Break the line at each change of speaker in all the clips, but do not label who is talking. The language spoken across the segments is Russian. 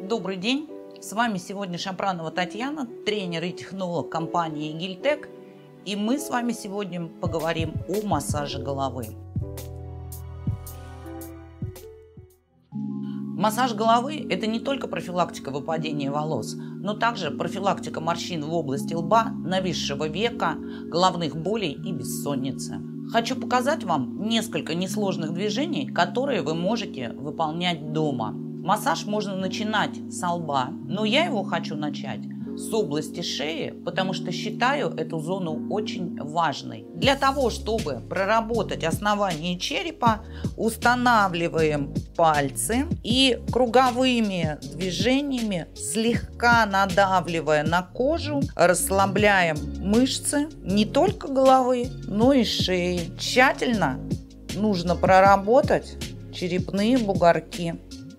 Добрый день! С вами сегодня Шапранова Татьяна, тренер и технолог компании Гильтек. И мы с вами сегодня поговорим о массаже головы. Массаж головы – это не только профилактика выпадения волос, но также профилактика морщин в области лба, нависшего века, головных болей и бессонницы. Хочу показать вам несколько несложных движений, которые вы можете выполнять дома. Массаж можно начинать со лба, но я его хочу начать с области шеи, потому что считаю эту зону очень важной. Для того, чтобы проработать основание черепа, устанавливаем пальцы и круговыми движениями, слегка надавливая на кожу, расслабляем мышцы не только головы, но и шеи. Тщательно нужно проработать черепные бугорки.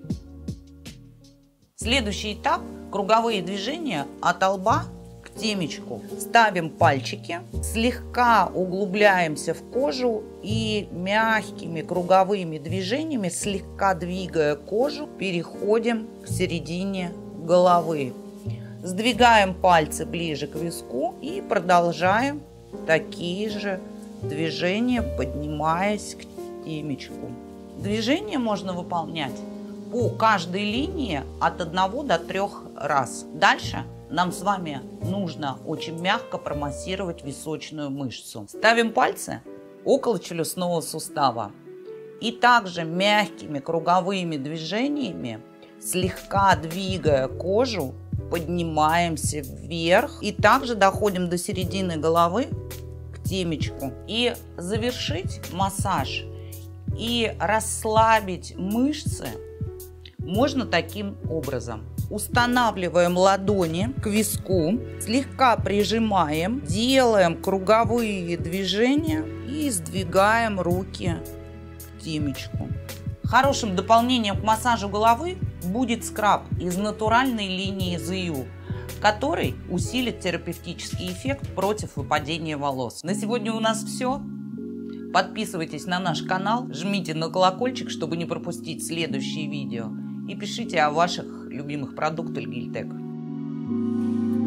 Следующий этап – круговые движения от лба к темечку. Ставим пальчики, слегка углубляемся в кожу и мягкими круговыми движениями, слегка двигая кожу, переходим к середине головы. Сдвигаем пальцы ближе к виску и продолжаем такие же движения, поднимаясь к темечку. Движение можно выполнять по каждой линии от 1 до 3 раз. Дальше нам с вами нужно очень мягко промассировать височную мышцу. Ставим пальцы около челюстного сустава и также мягкими круговыми движениями, слегка двигая кожу, поднимаемся вверх и также доходим до середины головы к темечку. И завершить массаж и расслабить мышцы можно таким образом. Устанавливаем ладони к виску, слегка прижимаем, делаем круговые движения и сдвигаем руки к темечку. Хорошим дополнением к массажу головы будет скраб из натуральной линии ZU, который усилит терапевтический эффект против выпадения волос. На сегодня у нас все. Подписывайтесь на наш канал, жмите на колокольчик, чтобы не пропустить следующие видео. И пишите о ваших любимых продуктах Гильтек.